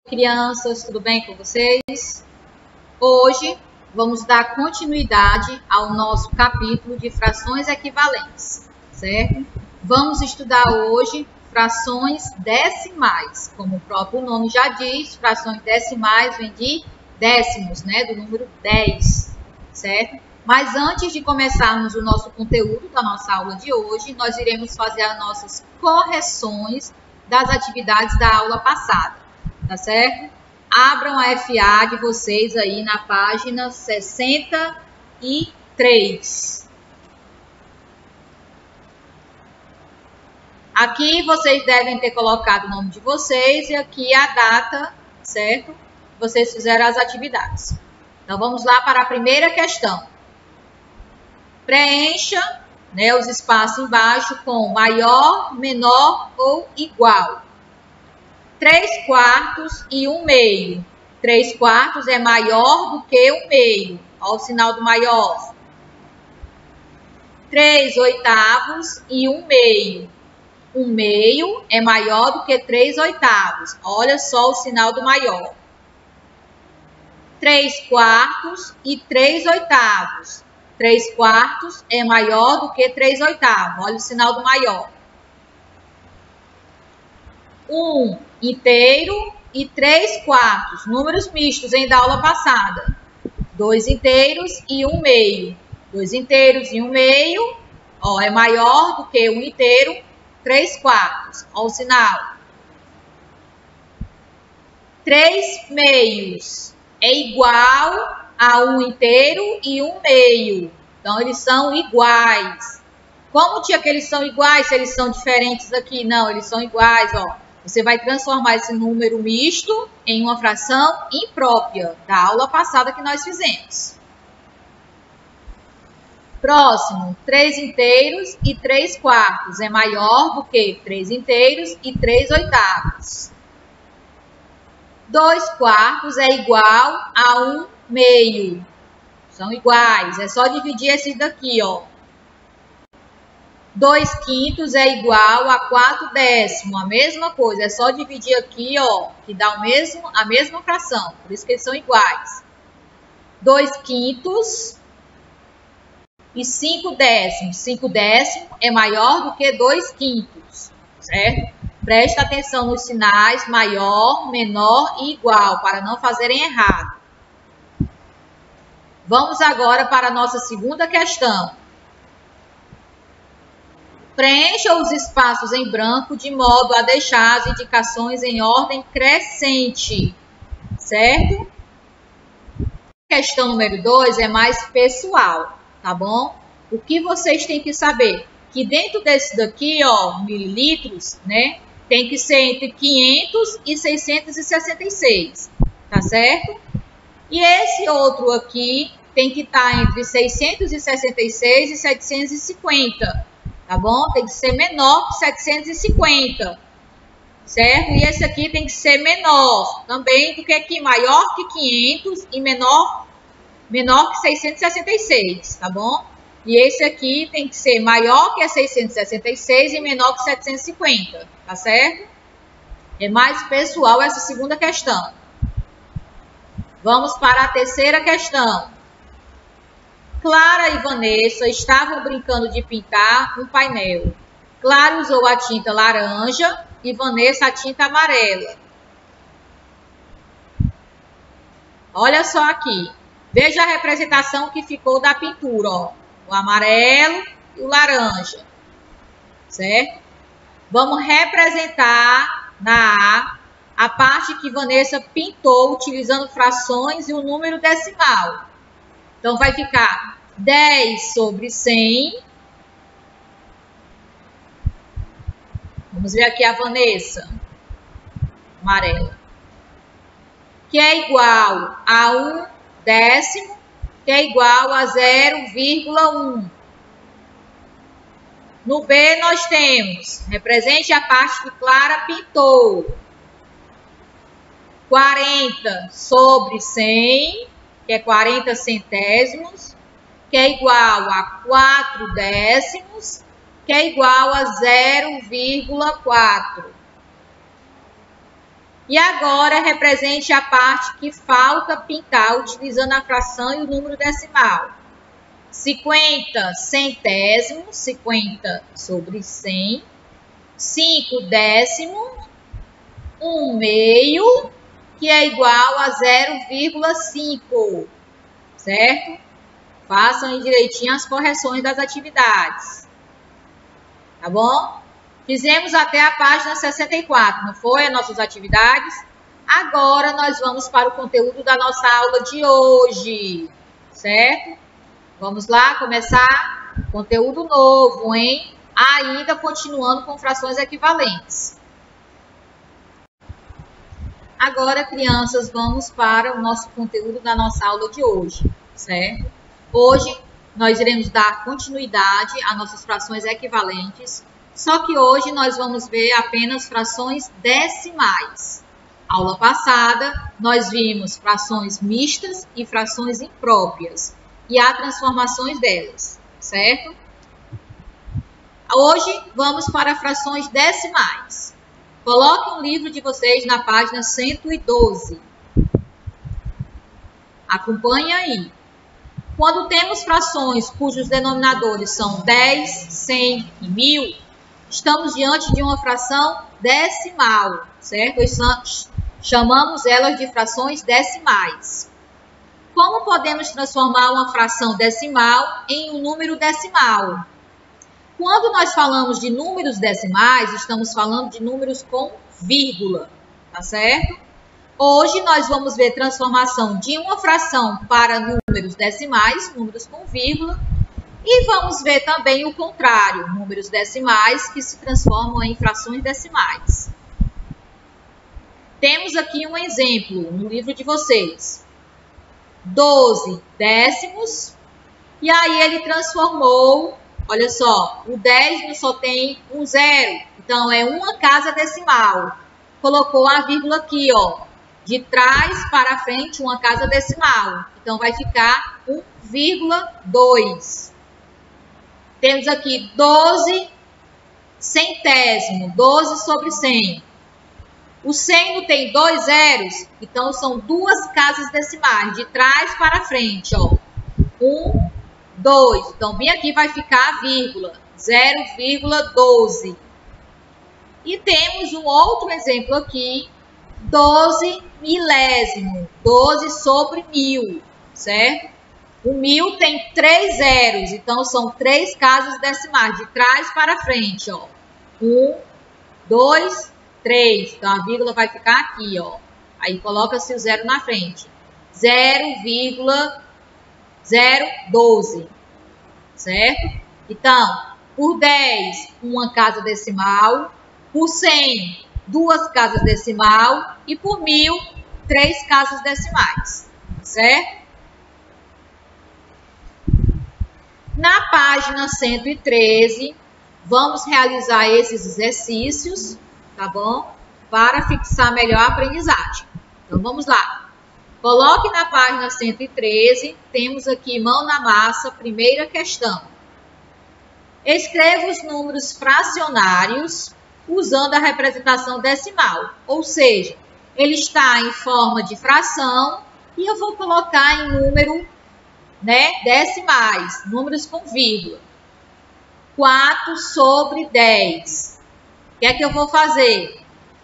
Crianças, tudo bem com vocês? Hoje vamos dar continuidade ao nosso capítulo de frações equivalentes, certo? Vamos estudar hoje frações decimais. Como o próprio nome já diz, frações decimais vem de décimos, né? Do número 10, certo? Mas antes de começarmos o nosso conteúdo da nossa aula de hoje, nós iremos fazer as nossas correções das atividades da aula passada, tá certo? Abram a FA de vocês aí na página 63. Aqui vocês devem ter colocado o nome de vocês e aqui a data, certo? Vocês fizeram as atividades. Então vamos lá para a primeira questão. Preencha, né, os espaços embaixo com maior, menor ou igual. 3/4 e 1/2. 3/4 é maior do que 1/2. Olha o sinal do maior. 3/8 e 1/2. 1/2 é maior do que 3/8. Olha só o sinal do maior. 3/4 e 3/8. 3/4 é maior do que 3/8. Olha o sinal do maior. 1 inteiro e 3/4. Números mistos, hein, da aula passada. 2 inteiros e 1/2. 2 inteiros e 1/2, ó, é maior do que 1 inteiro, 3/4. Ó o sinal. 3/2 é igual a 1 inteiro e 1/2. Então, eles são iguais. Como tia que eles são iguais, se eles são diferentes aqui? Não, eles são iguais, ó. Você vai transformar esse número misto em uma fração imprópria da aula passada que nós fizemos. Próximo, 3 inteiros e 3/4 é maior do que 3 inteiros e 3/8. 2/4 é igual a 1/2. São iguais, é só dividir esses daqui, ó. 2/5 é igual a 4/10, a mesma coisa, é só dividir aqui, ó, que dá a mesma fração, por isso que eles são iguais. 2/5 e 5/10. 5/10 é maior do que 2/5, certo? Presta atenção nos sinais maior, menor e igual, para não fazerem errado. Vamos agora para a nossa segunda questão. Preencha os espaços em branco de modo a deixar as indicações em ordem crescente, certo? Questão número 2 é mais pessoal, tá bom? O que vocês têm que saber? Que dentro desse daqui, ó, mililitros, né? Tem que ser entre 500 e 666, tá certo? E esse outro aqui tem que estar entre 666 e 750. Tá bom? Tem que ser menor que 750, certo? E esse aqui tem que ser menor também do que aqui, maior que 500 e menor que 666, tá bom? E esse aqui tem que ser maior que 666 e menor que 750, tá certo? É mais pessoal essa segunda questão. Vamos para a terceira questão. Clara e Vanessa estavam brincando de pintar um painel. Clara usou a tinta laranja e Vanessa a tinta amarela. Olha só aqui. Veja a representação que ficou da pintura, ó. O amarelo e o laranja, certo? Vamos representar na A parte que Vanessa pintou utilizando frações e o número decimal. Então, vai ficar 10/100. Vamos ver aqui a Vanessa, amarela. Que é igual a 1/10, que é igual a 0,1. No B, nós temos, represente a parte que Clara pintou. 40/100. Que é 40 centésimos, que é igual a 4/10, que é igual a 0,4. E agora, represente a parte que falta pintar, utilizando a fração e o número decimal. 50 centésimos, 50 sobre 100. 5 décimos, 1 meio, que é igual a 0,5, certo? Façam direitinho as correções das atividades, tá bom? Fizemos até a página 64, não foi? As nossas atividades. Agora nós vamos para o conteúdo da nossa aula de hoje, certo? Vamos lá começar conteúdo novo, hein? Ainda continuando com frações equivalentes. Agora, crianças, vamos para o nosso conteúdo da nossa aula de hoje, certo? Hoje, nós iremos dar continuidade às nossas frações equivalentes, só que hoje nós vamos ver apenas frações decimais. Aula passada, nós vimos frações mistas e frações impróprias, e há transformações delas, certo? Hoje, vamos para frações decimais. Coloquem o livro de vocês na página 112. Acompanhe aí. Quando temos frações cujos denominadores são 10, 100 e 1000, estamos diante de uma fração decimal, certo? Chamamos elas de frações decimais. Como podemos transformar uma fração decimal em um número decimal? Quando nós falamos de números decimais, estamos falando de números com vírgula, tá certo? Hoje nós vamos ver transformação de uma fração para números decimais, números com vírgula, e vamos ver também o contrário, números decimais que se transformam em frações decimais. Temos aqui um exemplo no livro de vocês. 12 décimos, e aí ele transformou. Olha só, o 10 só tem um zero, então é uma casa decimal. Colocou a vírgula aqui, ó, de trás para frente, uma casa decimal. Então vai ficar 1,2. Temos aqui 12 centésimo, 12 sobre 100. O 100 não tem dois zeros, então são duas casas decimais, de trás para frente, ó. 1, 2. Então, bem aqui vai ficar a vírgula, 0,12. E temos um outro exemplo aqui, 12 milésimo, 12 sobre 1000, certo? O 1000 tem 3 zeros, então são 3 casas decimais, de trás para frente, ó. 1, 2, 3. Então, a vírgula vai ficar aqui, ó. Aí, coloca-se o zero na frente. 0,012. Certo? Então, por 10, uma casa decimal. Por 100, duas casas decimal. E por 1000, 3 casas decimais. Certo? Na página 113, vamos realizar esses exercícios, tá bom? Para fixar melhor a aprendizagem. Então, vamos lá. Coloque na página 113, temos aqui mão na massa, primeira questão. Escreva os números fracionários usando a representação decimal, ou seja, ele está em forma de fração e eu vou colocar em número, decimais, números com vírgula. 4 sobre 10. O que é que eu vou fazer?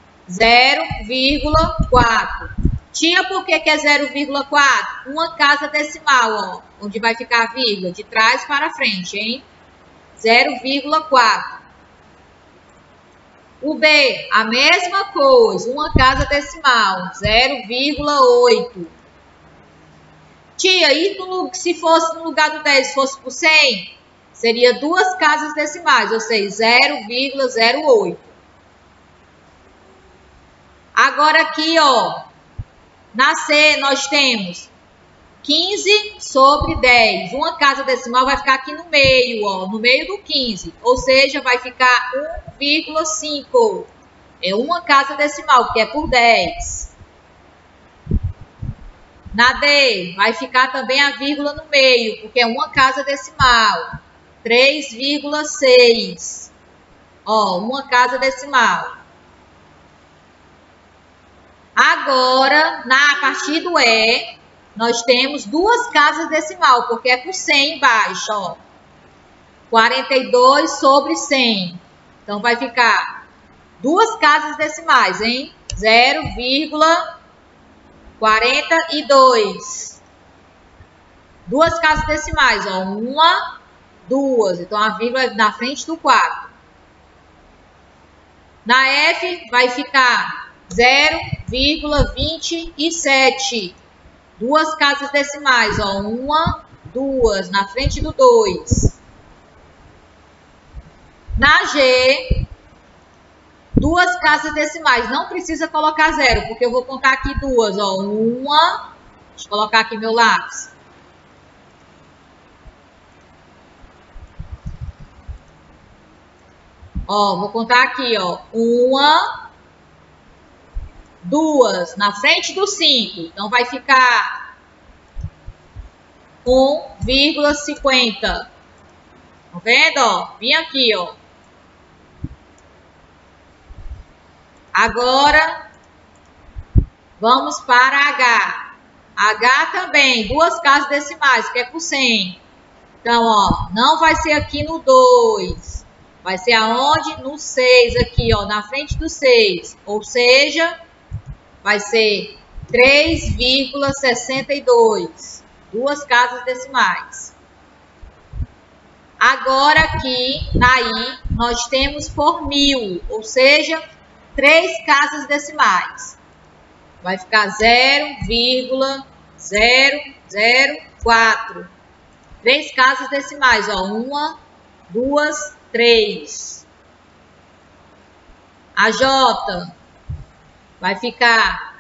0,4. Tia, por que é 0,4? Uma casa decimal, ó, onde vai ficar a vírgula, de trás para frente, hein? 0,4. O B, a mesma coisa, uma casa decimal, 0,8. Tia, e se fosse no lugar do 10, fosse por 100, seria duas casas decimais, ou seja, 0,08. Agora aqui, ó, na C nós temos 15 sobre 10. Uma casa decimal vai ficar aqui no meio, ó, no meio do 15. Ou seja, vai ficar 1,5. É uma casa decimal, que é por 10. Na D, vai ficar também a vírgula no meio, porque é uma casa decimal. 3,6. Ó, uma casa decimal. Agora, a partir do E, nós temos duas casas decimal, porque é com 100 embaixo, ó. 42 sobre 100. Então, vai ficar duas casas decimais, hein? 0,42. Duas casas decimais, ó. Uma, duas. Então, a vírgula é na frente do 4. Na F, vai ficar 0,27. Duas casas decimais, ó. Uma, duas, na frente do 2. Na G, duas casas decimais. Não precisa colocar zero, porque eu vou contar aqui duas, ó. Uma, deixa eu colocar aqui meu lápis. Ó, vou contar aqui, ó. Uma, duas, na frente do 5. Então, vai ficar 1,50. Tá vendo, ó? Vim aqui, ó. Agora, vamos para H. H também, duas casas decimais, que é com 100. Então, ó, não vai ser aqui no 2. Vai ser aonde? No 6 aqui, ó, na frente do 6. Ou seja, vai ser 3,62. Duas casas decimais. Agora aqui, na I, nós temos por 1000. Ou seja, 3 casas decimais. Vai ficar 0,004. 3 casas decimais, ó. 1, 2, 3. A J vai ficar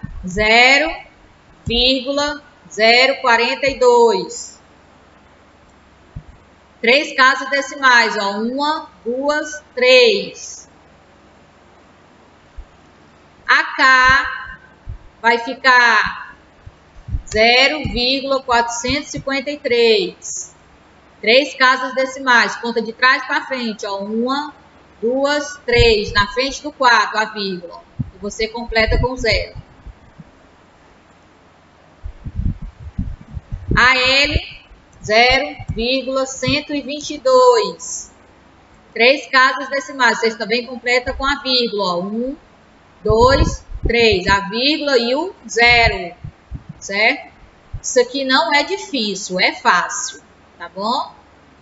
0,042. 3 casas decimais, ó. 1, 2, 3. A K vai ficar 0,453. 3 casas decimais, conta de trás para frente, ó. 1, 2, 3. Na frente do 4, a vírgula. E você completa com 0. A L, 0,122. 3 casas decimais. Vocês também completam com a vírgula, ó. 1, 2, 3. A vírgula e o 0. Certo? Isso aqui não é difícil, é fácil. Tá bom?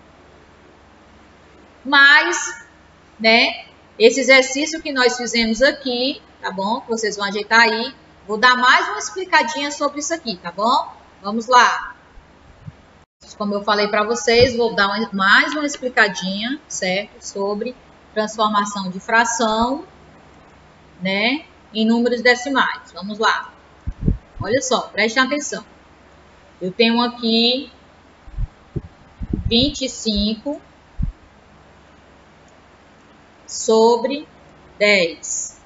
Mas, né, esse exercício que nós fizemos aqui, tá bom? Que vocês vão ajeitar aí. Vou dar mais uma explicadinha sobre isso aqui, tá bom? Vamos lá. Como eu falei para vocês, vou dar mais uma explicadinha, certo? Sobre transformação de fração, né, em números decimais. Vamos lá. Olha só, prestem atenção. Eu tenho aqui 25 sobre 10.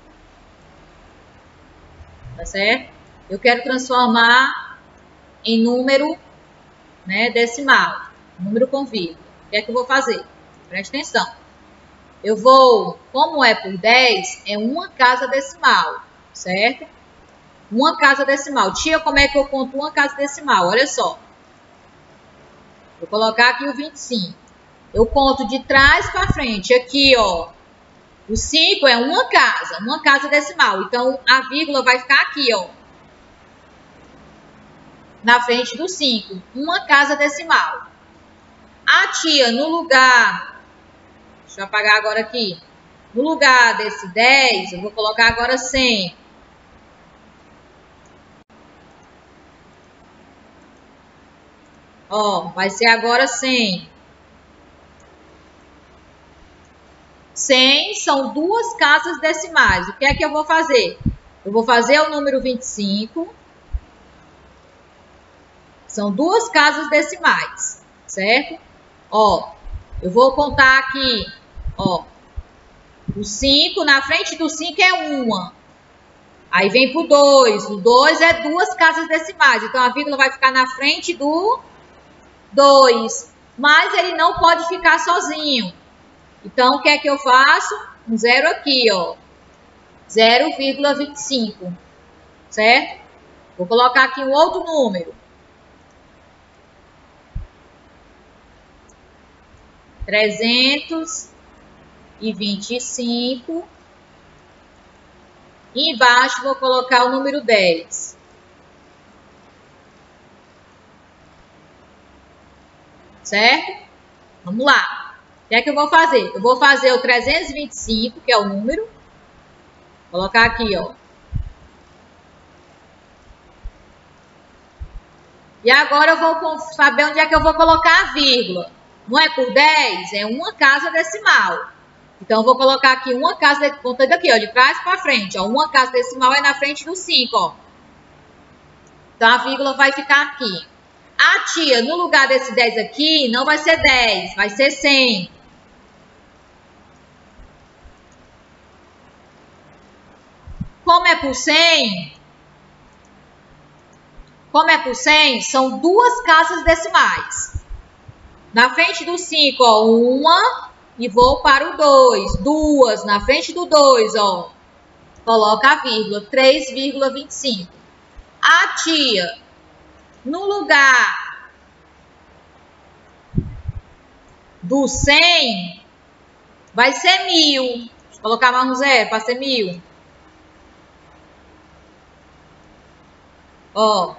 Tá certo? Eu quero transformar em número, né, decimal, número com vírgula. O que é que eu vou fazer? Preste atenção. Eu vou, como é por 10, é uma casa decimal, certo? Uma casa decimal. Tia, como é que eu conto uma casa decimal? Olha só. Vou colocar aqui o 25. Eu conto de trás para frente. Aqui, ó. O 5 é uma casa decimal. Então, a vírgula vai ficar aqui, ó. Na frente do 5. Uma casa decimal. A tia, no lugar... Deixa eu apagar agora aqui. No lugar desse 10, eu vou colocar agora 100. Ó, vai ser agora 100. 100 são duas casas decimais. O que é que eu vou fazer? Eu vou fazer o número 25. São duas casas decimais, certo? Ó, eu vou contar aqui, ó. O 5, na frente do 5 é 1. Aí vem pro 2. O 2 é duas casas decimais. Então, a vírgula vai ficar na frente do 2. Mas ele não pode ficar sozinho. Então, o que é que eu faço? Um zero aqui, ó. 0,25. certo? Vou colocar aqui um outro número. 325. E embaixo vou colocar o número 10. Certo? Vamos lá. O que é que eu vou fazer? Eu vou fazer o 325, que é o número. Vou colocar aqui, ó. E agora eu vou saber onde é que eu vou colocar a vírgula. Não é por 10, é uma casa decimal. Então, eu vou colocar aqui uma casa, contando aqui, ó, de trás para frente, ó. Uma casa decimal é na frente do 5, ó. Então, a vírgula vai ficar aqui. A tia, no lugar desse 10 aqui, não vai ser 10, vai ser 100. Como é por 100? Como é por 100, são duas casas decimais. Na frente do 5, ó, uma, e vou para o 2. Duas, na frente do 2, ó, coloca a vírgula, 3,25. A tia, no lugar do 100, vai ser 1000. Deixa eu colocar mais um zero para ser 1000. Ó.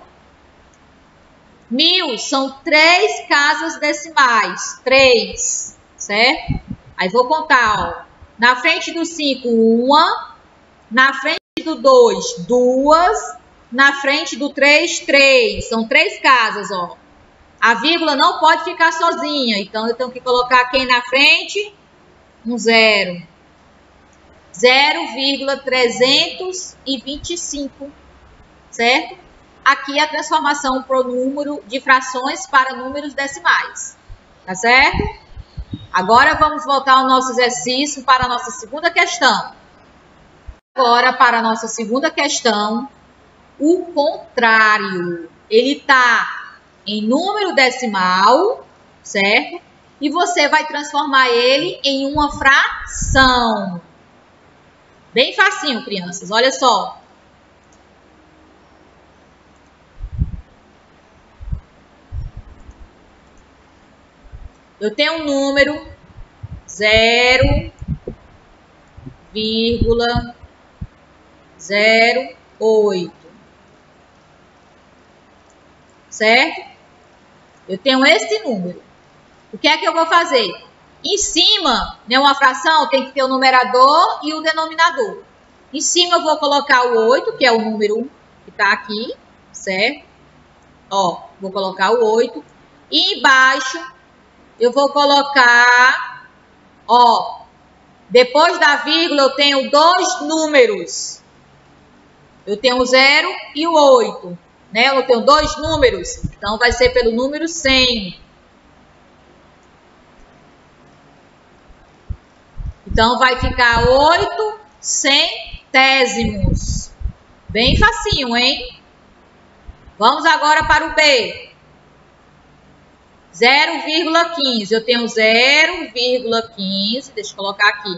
1000 são 3 casas decimais. 3, certo? Aí vou contar, ó. Na frente do 5, uma. Na frente do 2, 2. Na frente do 3, 3. São 3 casas, ó. A vírgula não pode ficar sozinha. Então, eu tenho que colocar aqui na frente um zero. 0,325, certo? Aqui a transformação para o número de frações para números decimais, tá certo? Agora vamos voltar ao nosso exercício para a nossa segunda questão. Agora, para a nossa segunda questão, o contrário. Ele está em número decimal, certo? E você vai transformar ele em uma fração. Bem facinho, crianças, olha só. Eu tenho um número 0,08, certo? Eu tenho esse número. O que é que eu vou fazer? Em cima, né, uma fração tem que ter o numerador e o denominador. Em cima eu vou colocar o 8, que é o número que está aqui, certo? Ó, vou colocar o 8. E embaixo eu vou colocar, ó, depois da vírgula eu tenho dois números. Eu tenho o 0 e o 8, né? Eu tenho dois números, então vai ser pelo número 100. Então vai ficar 8 centésimos. Bem facinho, hein? Vamos agora para o B. 0,15. Eu tenho 0,15. Deixa eu colocar aqui.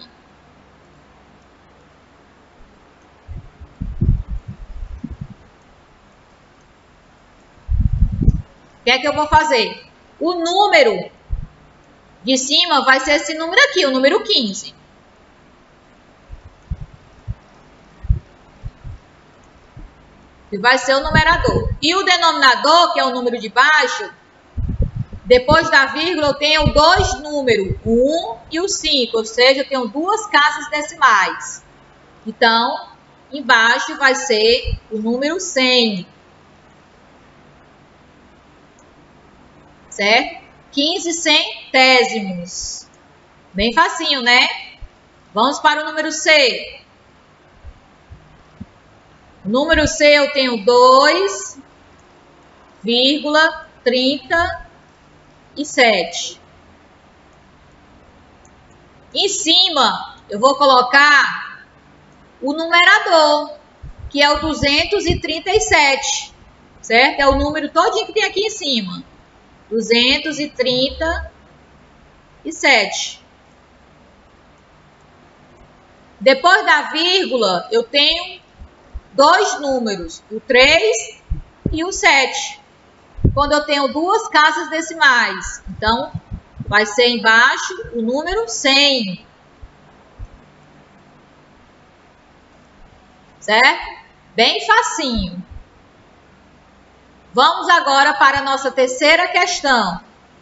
O que é que eu vou fazer? O número de cima vai ser esse número aqui, o número 15. Que vai ser o numerador. E o denominador, que é o número de baixo, depois da vírgula eu tenho dois números, o 1 e o 5, ou seja, eu tenho duas casas decimais. Então, embaixo vai ser o número 100. Certo? 15 centésimos. Bem facinho, né? Vamos para o número C. O número C eu tenho 2,37. Em cima, eu vou colocar o numerador, que é o 237, certo? É o número todinho que tem aqui em cima. 237. Depois da vírgula, eu tenho dois números, o 3 e o 7. Quando eu tenho duas casas decimais, então vai ser embaixo o número 100. Certo? Bem facinho. Vamos agora para a nossa terceira questão.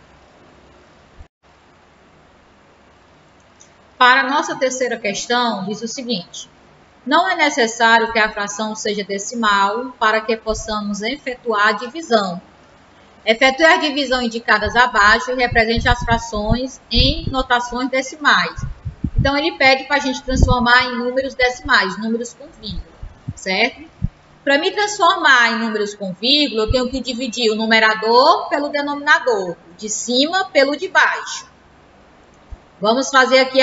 Para a nossa terceira questão, diz o seguinte: não é necessário que a fração seja decimal para que possamos efetuar a divisão. Efetue a divisão indicadas abaixo e represente as frações em notações decimais. Então, ele pede para a gente transformar em números decimais, números com vírgula, certo? Para me transformar em números com vírgula, eu tenho que dividir o numerador pelo denominador, o de cima pelo de baixo. Vamos fazer aqui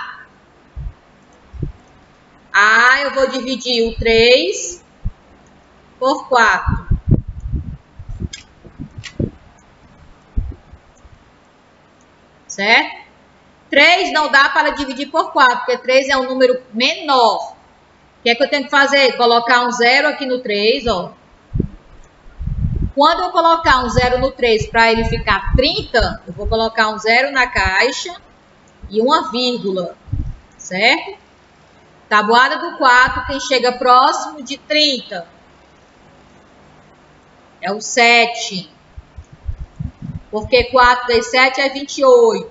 eu vou dividir o 3 por 4. Certo? 3 não dá para dividir por 4, porque 3 é um número menor. O que é que eu tenho que fazer? Colocar um 0 aqui no 3, ó. Quando eu colocar um 0 no 3 para ele ficar 30, eu vou colocar um 0 na caixa e uma vírgula, certo? Tabuada do 4, quem chega próximo de 30 é o 7. Porque 4 vezes 7 é 28.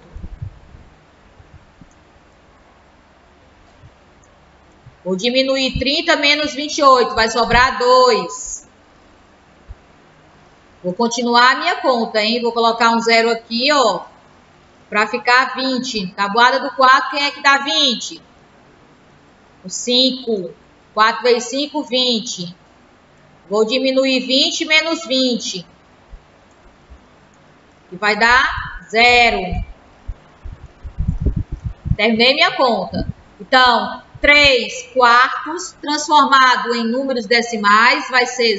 Vou diminuir 30 menos 28, vai sobrar 2. Vou continuar a minha conta, hein? Vou colocar um 0 aqui, ó, para ficar 20. Tabuada do 4, quem é que dá 20? O 5. 4 vezes 5, 20. Vou diminuir 20 menos 20. E vai dar 0. Terminei minha conta. Então, 3 quartos transformado em números decimais vai ser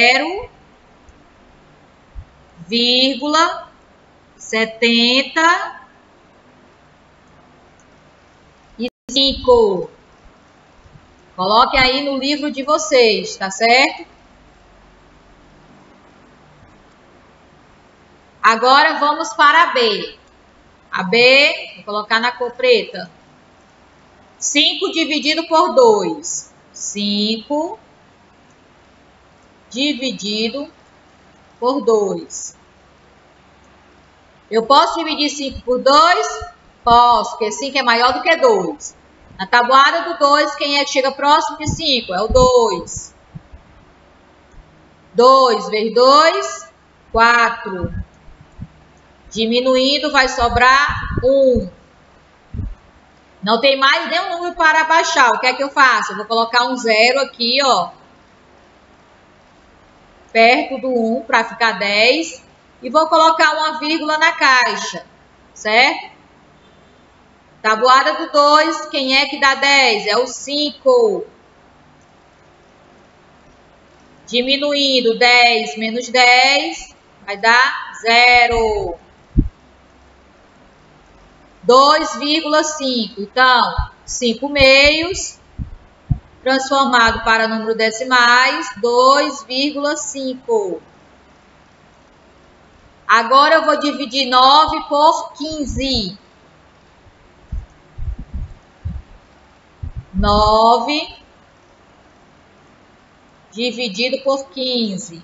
0,75. Coloque aí no livro de vocês, tá certo? Agora vamos para a B. A B, vou colocar na cor preta. 5 dividido por 2. 5 dividido por 2. Eu posso dividir 5 por 2? Posso, porque 5 é maior do que 2. Na tabuada do 2, quem é que chega próximo de 5? É o 2. 2 vezes 2, 4. Diminuindo, vai sobrar 1. Não tem mais nenhum número para baixar. O que é que eu faço? Eu vou colocar um 0 aqui, ó, perto do 1 para ficar 10. E vou colocar uma vírgula na caixa, certo? Tabuada do 2, quem é que dá 10? É o 5. Diminuindo, 10 menos 10 vai dar 0. 2,5. Então, 5 meios transformado para número decimais, 2,5. Agora eu vou dividir 9 por 15. 9 dividido por 15.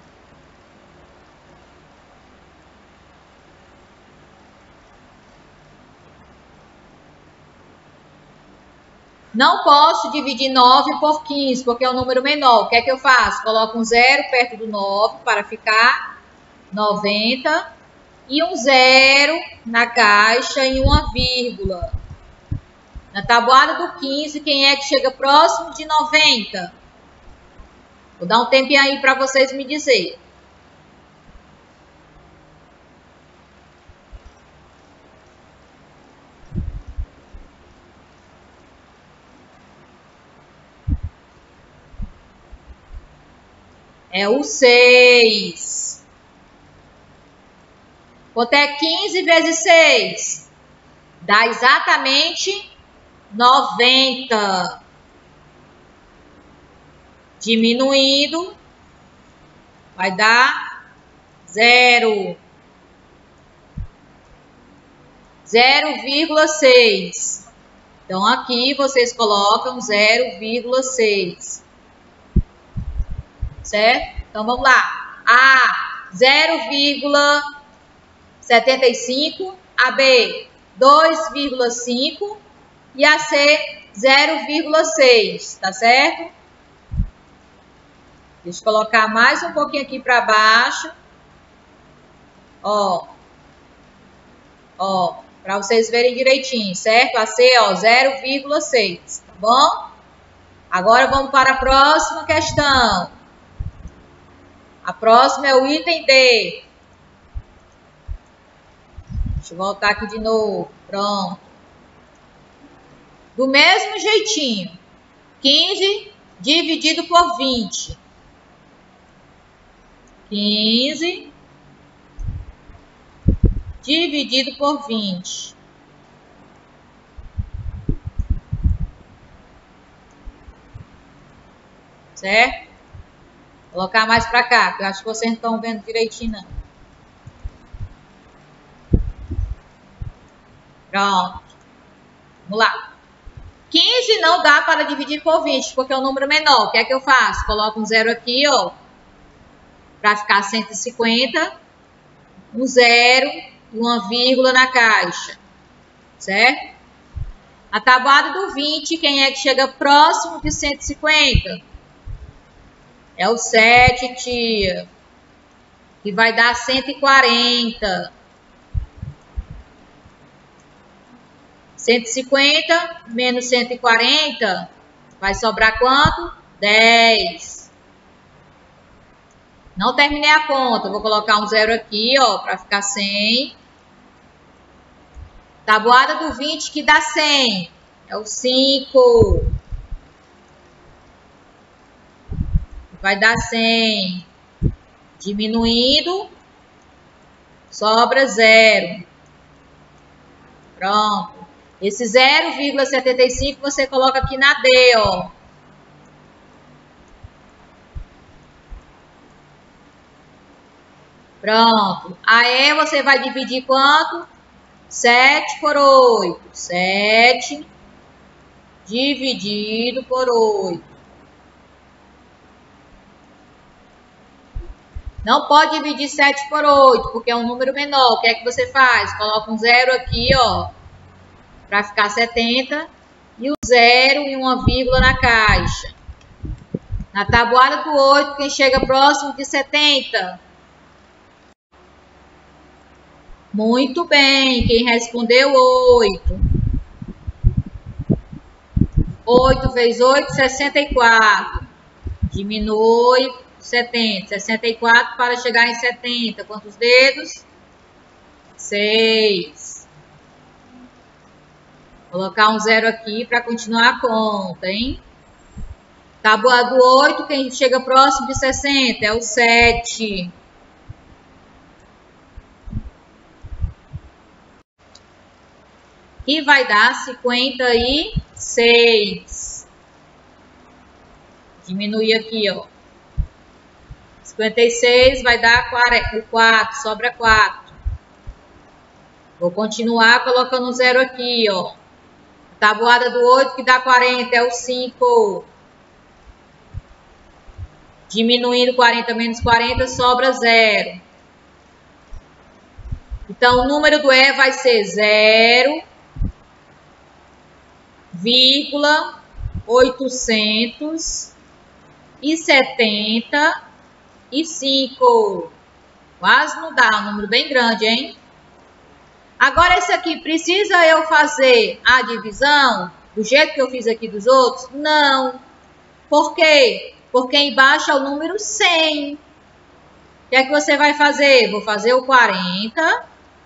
Não posso dividir 9 por 15, porque é um número menor. O que é que eu faço? Coloco um 0 perto do 9 para ficar 90. E um 0 na caixa e uma vírgula. Na tabuada do 15, quem é que chega próximo de 90? Vou dar um tempinho aí para vocês me dizerem. É o 6. Quanto é 15 vezes 6? Dá exatamente 90. Diminuindo, vai dar 0. 0,6. Então, aqui vocês colocam 0,6. Certo? Então, vamos lá. A, 0,75. A B, 2,5. E a C, 0,6. Tá certo? Deixa eu colocar mais um pouquinho aqui para baixo. Ó, para vocês verem direitinho, certo? A C, ó, 0,6, tá bom? Agora vamos para a próxima questão. A próxima é o item D. Deixa eu voltar aqui de novo. Pronto. Do mesmo jeitinho. 15 dividido por 20. 15 dividido por 20. Certo? Vou colocar mais para cá, que eu acho que vocês não estão vendo direitinho, não. Pronto. Vamos lá. 15 não dá para dividir por 20, porque é um número menor. O que é que eu faço? Coloco um zero aqui, ó, para ficar 150. Um zero e uma vírgula na caixa. Certo? A tabuada do 20, quem é que chega próximo de 150? É o 7, tia. Que vai dar 140. 150 menos 140 vai sobrar quanto? 10. Não terminei a conta. Vou colocar um zero aqui, ó, para ficar 100. Tabuada do 20 que dá 100. É o 5. Vai dar 100. Diminuindo, sobra 0. Pronto. Esse 0,75 você coloca aqui na D, ó. Pronto. A E você vai dividir quanto? 7 por 8. 7 dividido por 8. Não pode dividir 7 por 8, porque é um número menor. O que é que você faz? Coloca um zero aqui, ó, para ficar 70. E o zero e uma vírgula na caixa. Na tabuada do 8, quem chega próximo de 70? Muito bem, quem respondeu 8. 8 vezes 8, 64. Diminui 70. 64 para chegar em 70. Quantos dedos? 6. Vou colocar um zero aqui para continuar a conta, hein? Tabuada do 8, quem chega próximo de 60? É o 7. Que vai dar 56. Diminuir aqui, ó. 56 vai dar 4, sobra 4. Vou continuar colocando um zero aqui, ó. Tabuada do 8 que dá 40 é o 5. Diminuindo 40 menos 40, sobra 0. Então, o número do E vai ser 0,875. Quase não dá, um número bem grande, hein? Agora, esse aqui, precisa eu fazer a divisão do jeito que eu fiz aqui dos outros? Não. Por quê? Porque embaixo é o número 100. O que é que você vai fazer? Vou fazer o 40.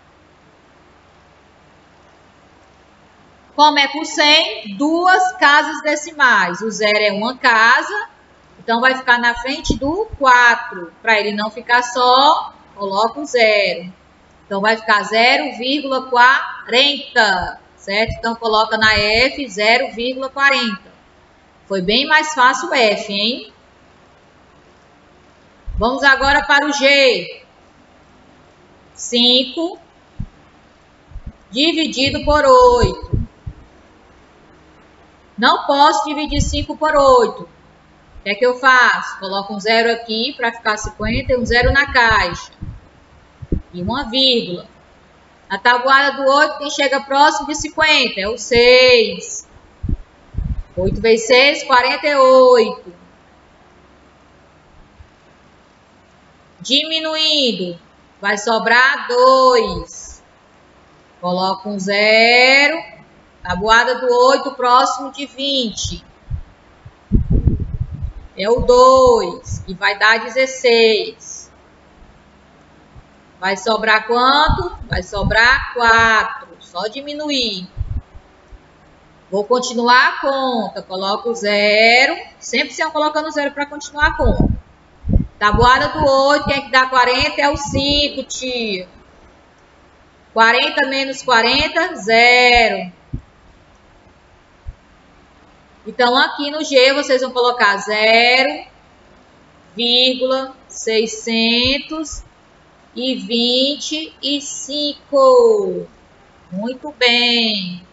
Como é por 100? Duas casas decimais. O 0 é uma casa, então vai ficar na frente do 4. Para ele não ficar só, coloca o 0. Então, vai ficar 0,40, certo? Então, coloca na F 0,40. Foi bem mais fácil o F, hein? Vamos agora para o G. 5 dividido por 8. Não posso dividir 5 por 8. O que é que eu faço? Coloco um zero aqui para ficar 50 e um zero na caixa. E uma vírgula. Na tabuada do 8, quem chega próximo de 50 é o 6. 8 vezes 6, 48. Diminuindo, vai sobrar 2. Coloco um zero. Tabuada do 8, próximo de 20. É o 2, que vai dar 16. Vai sobrar quanto? Vai sobrar 4. Só diminuir. Vou continuar a conta. Coloco zero. Sempre sempre colocando zero para continuar a conta. Tabuada do 8, quem é que dá 40? É o 5, tia. 40 menos 40, 0. Então, aqui no G, vocês vão colocar 0,625. Muito bem.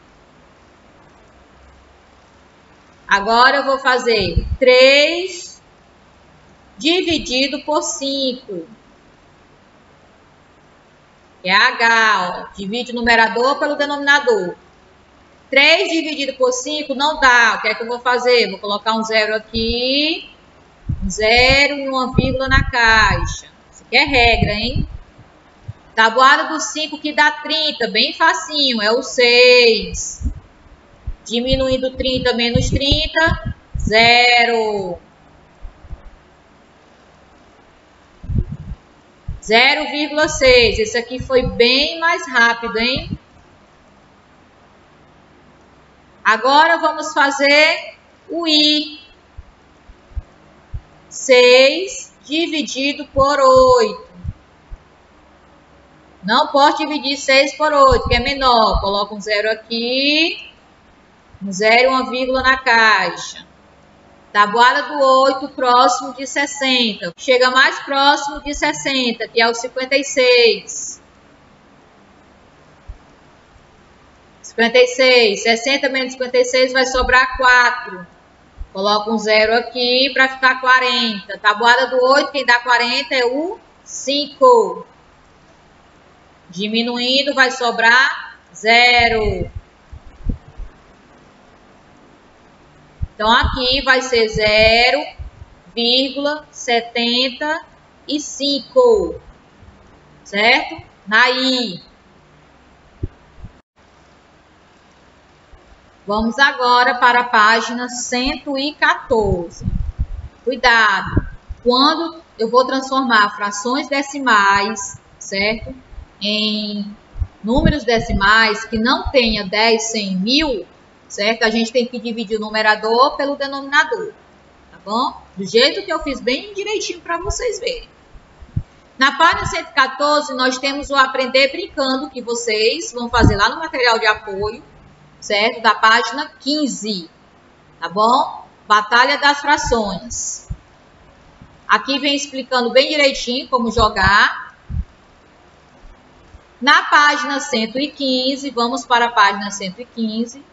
Agora, eu vou fazer 3 dividido por 5. É H, ó. Divide o numerador pelo denominador. 3 dividido por 5 não dá. O que é que eu vou fazer? Vou colocar um zero aqui. Um zero e uma vírgula na caixa. Isso aqui é regra, hein? Tabuada do 5 que dá 30. Bem facinho. É o 6. Diminuindo 30 menos 30. 0. 0,6. Esse aqui foi bem mais rápido, hein? Agora, vamos fazer o I. 6 dividido por 8. Não posso dividir 6 por 8, que é menor. Coloco um zero aqui. Um zero e uma vírgula na caixa. Tabuada do 8, próximo de 60. Chega mais próximo de 60, que é o 56. 56. 60 menos 56 vai sobrar 4. Coloco um zero aqui para ficar 40. Tabuada do 8, quem dá 40 é o 5. Diminuindo, vai sobrar 0. Então, aqui vai ser 0,75. Certo? Na I. Vamos agora para a página 114. Cuidado! Quando eu vou transformar frações decimais, certo? Em números decimais que não tenha 10, 100, 1000, certo? A gente tem que dividir o numerador pelo denominador, tá bom? Do jeito que eu fiz bem direitinho para vocês verem. Na página 114, nós temos o Aprender Brincando, que vocês vão fazer lá no material de apoio, certo? Da página 15, tá bom? Batalha das frações. Aqui vem explicando bem direitinho como jogar. Na página 115, vamos para a página 115.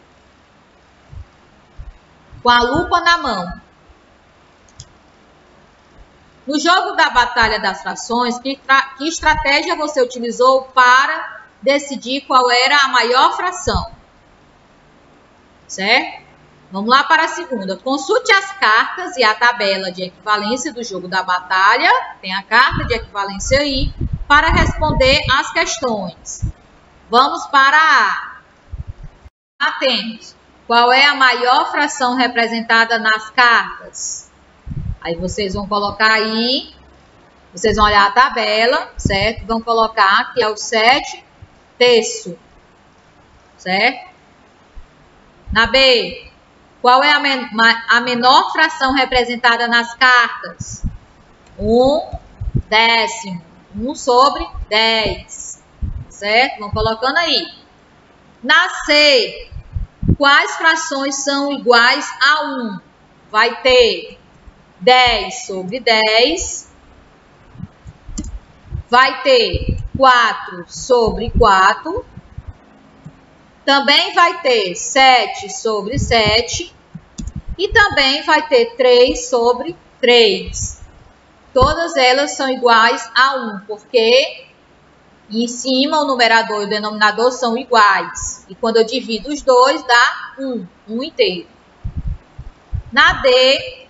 Com a lupa na mão. No jogo da Batalha das Frações, que estratégia você utilizou para decidir qual era a maior fração? Certo? Vamos lá para a segunda. Consulte as cartas e a tabela de equivalência do jogo da batalha. Tem a carta de equivalência aí para responder as questões. Vamos para a A. Atentos. Qual é a maior fração representada nas cartas? Aí vocês vão colocar aí, vocês vão olhar a tabela, certo? Vão colocar que é o 7/3, certo? Na B, qual é a menor fração representada nas cartas? 1/10. 1/10. Certo? Vão colocando aí. Na C, quais frações são iguais a 1? Vai ter 10/10, vai ter 4 sobre 4. Também vai ter 7 sobre 7. E também vai ter 3 sobre 3. Todas elas são iguais a 1, porque em cima o numerador e o denominador são iguais. E quando eu divido os dois, dá 1, 1 inteiro. Na D,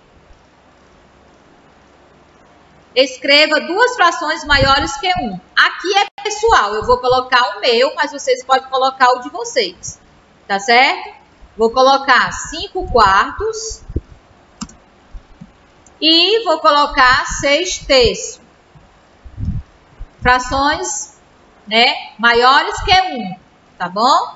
escreva duas frações maiores que 1. Aqui é pessoal, eu vou colocar o meu, mas vocês podem colocar o de vocês. Tá certo? Vou colocar 5 quartos e vou colocar 6 terços. Frações, né, maiores que 1, tá bom?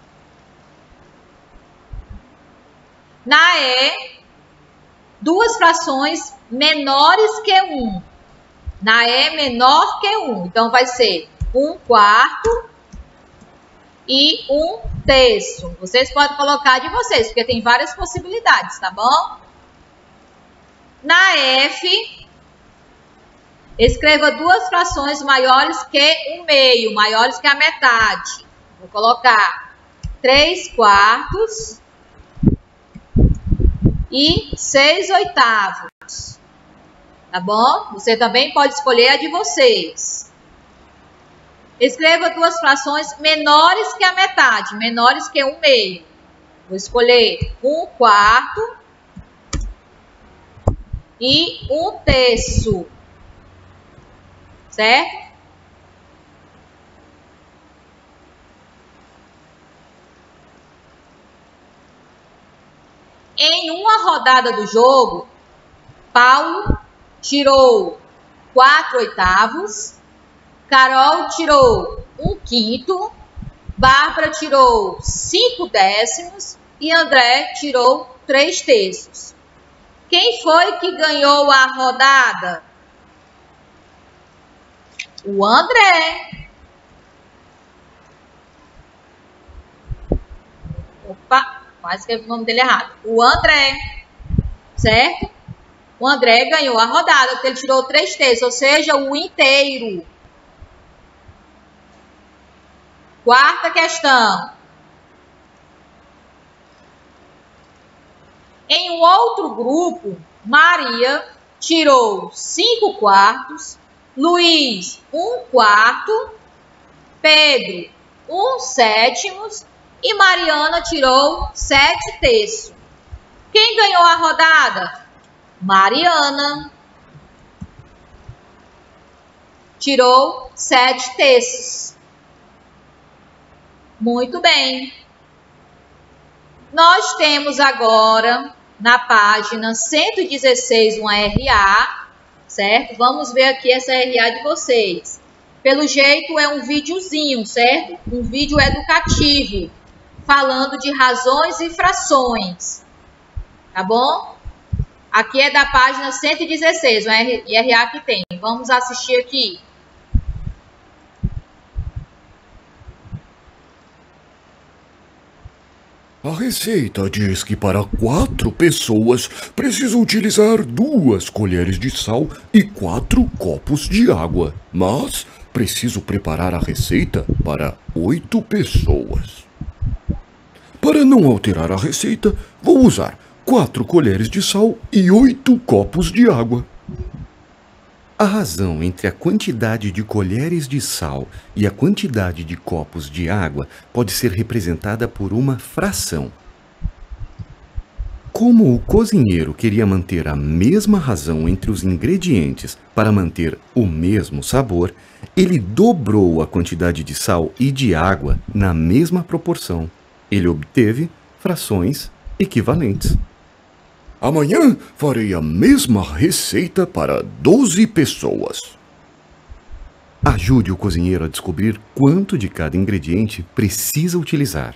Na E, duas frações menores que 1. Na E, menor que 1. Então, vai ser 1 quarto e 1 terço. Vocês podem colocar de vocês, porque tem várias possibilidades, tá bom? Na F, escreva duas frações maiores que 1/2, maiores que a metade. Vou colocar 3 quartos e 6 oitavos. Tá bom? Você também pode escolher a de vocês. Escreva duas frações menores que a metade, menores que 1/2. Vou escolher 1 quarto e 1 terço. Certo? Em uma rodada do jogo, Paulo tirou 4 oitavos, Carol tirou 1/5, Bárbara tirou 5 décimos e André tirou 3 terços. Quem foi que ganhou a rodada? O André. Opa, quase que eu vi o nome dele errado. O André, certo? O André ganhou a rodada, porque ele tirou 3 terços, ou seja, o inteiro. Quarta questão. Em um outro grupo, Maria tirou 5 quartos, Luiz 1 quarto, Pedro 1 sétimos e Mariana tirou 7 terços. Quem ganhou a rodada? Mariana. Tirou 7 terços. Muito bem. Nós temos agora, na página 116, uma RA, certo? Vamos ver aqui essa RA de vocês. Pelo jeito é um videozinho, certo? Um vídeo educativo, falando de razões e frações. Tá bom? Aqui é da página 116, uma RA que tem. Vamos assistir aqui. A receita diz que para 4 pessoas preciso utilizar 2 colheres de sal e 4 copos de água. Mas preciso preparar a receita para 8 pessoas. Para não alterar a receita, vou usar 4 colheres de sal e 8 copos de água. A razão entre a quantidade de colheres de sal e a quantidade de copos de água pode ser representada por uma fração. Como o cozinheiro queria manter a mesma razão entre os ingredientes para manter o mesmo sabor, ele dobrou a quantidade de sal e de água na mesma proporção. Ele obteve frações equivalentes. Amanhã farei a mesma receita para 12 pessoas. Ajude o cozinheiro a descobrir quanto de cada ingrediente precisa utilizar.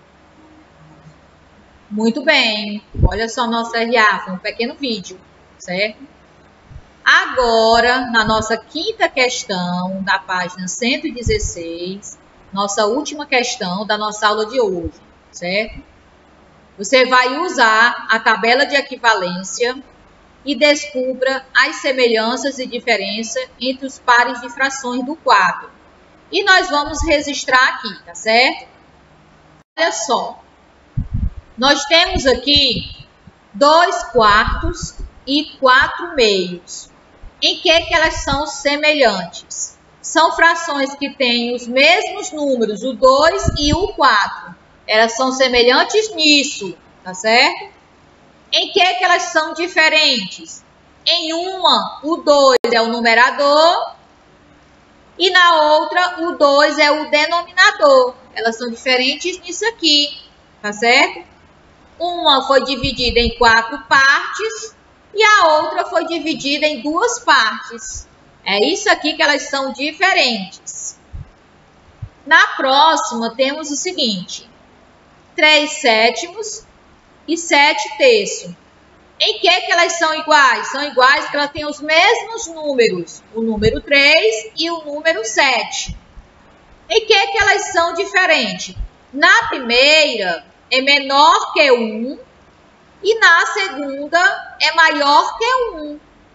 Muito bem. Olha só nossa RA, foi um pequeno vídeo, certo? Agora, na nossa quinta questão da página 116, nossa última questão da nossa aula de hoje, certo? Você vai usar a tabela de equivalência e descubra as semelhanças e diferenças entre os pares de frações do quadro. E nós vamos registrar aqui, tá certo? Olha só, nós temos aqui 2 quartos e 4 meios. Em que elas são semelhantes? São frações que têm os mesmos números, o 2 e o 4. Elas são semelhantes nisso, tá certo? Em que elas são diferentes? Em uma, o 2 é o numerador e na outra, o 2 é o denominador. Elas são diferentes nisso aqui, tá certo? Uma foi dividida em 4 partes e a outra foi dividida em 2 partes. É isso aqui que elas são diferentes. Na próxima, temos o seguinte: 3/7 e 7/3. Em que elas são iguais? São iguais porque elas têm os mesmos números, o número 3 e o número 7. Em que elas são diferentes? Na primeira, é menor que 1 e na segunda, é maior que 1.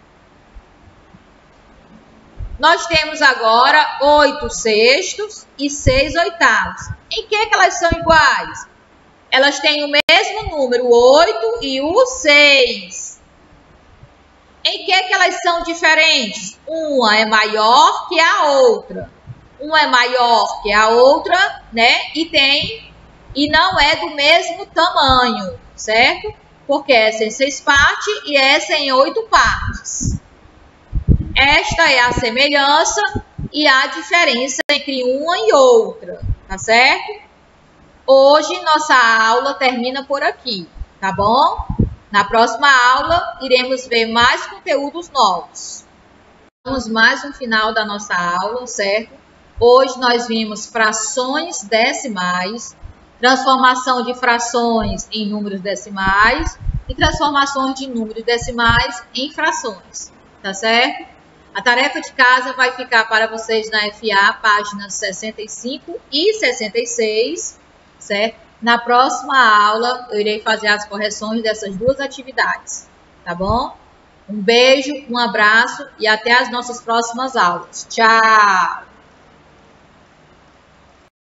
Nós temos agora 8/6 e 6/8. Em que elas são iguais? Elas têm o mesmo número, o 8 e o 6. Em que elas são diferentes? Uma é maior que a outra. Uma é maior que a outra, né? E não é do mesmo tamanho, certo? Porque essa é em 6 partes e essa é em 8 partes. Esta é a semelhança e a diferença entre uma e outra, tá certo? Hoje, nossa aula termina por aqui, tá bom? Na próxima aula, iremos ver mais conteúdos novos. Vamos mais no final da nossa aula, certo? Hoje nós vimos frações decimais, transformação de frações em números decimais e transformações de números decimais em frações, tá certo? A tarefa de casa vai ficar para vocês na FA, páginas 65 e 66, certo? Na próxima aula, eu irei fazer as correções dessas 2 atividades, tá bom? Um beijo, um abraço e até as nossas próximas aulas. Tchau!